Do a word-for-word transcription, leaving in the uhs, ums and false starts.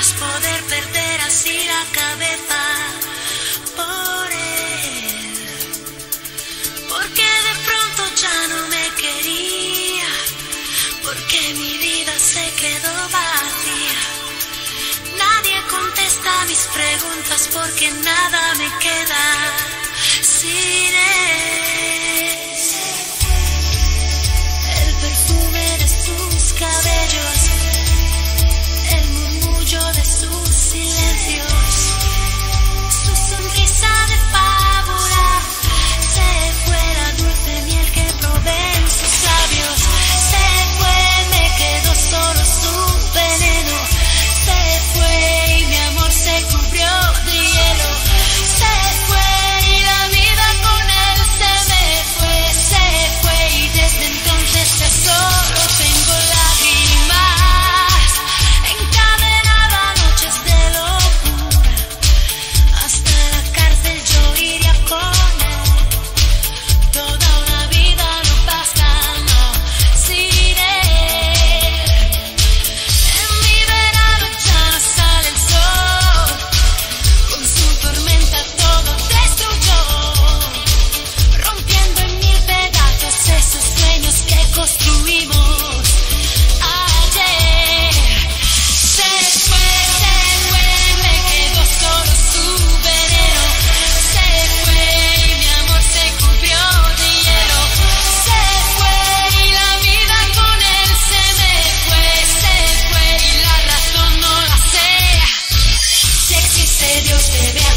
es poder perder así la cabeza por él, porque de pronto ya no me quería, porque mi vida se quedó vacía. Nadie contesta mis preguntas porque nada me queda sin él. El perfume de sus cabellos, el murmullo de sus silencios, su sonrisa de fábula, se fue la dulce miel que probé en sus labios, se fue, me quedó solo su veneno, se fue y mi amor se cubrió de hielo, se fue y la vida con él se me fue, se fue y desde entonces ya solo tengo lágrimas encadenadas, noches de locura, hasta la cárcel yo iría con él, toda una vida no basta, no, sin él. En mi verano ya no sale el sol, con su tormenta todo destruyó, rompiendo en mil pedazos esos sueños que construimos ayer. Se fue, se fue, me quedó solo su veneno, se fue y mi amor se cubrió de hielo, se fue y la vida con él se me fue, se fue y la razón no la sé. Si existe Dios debe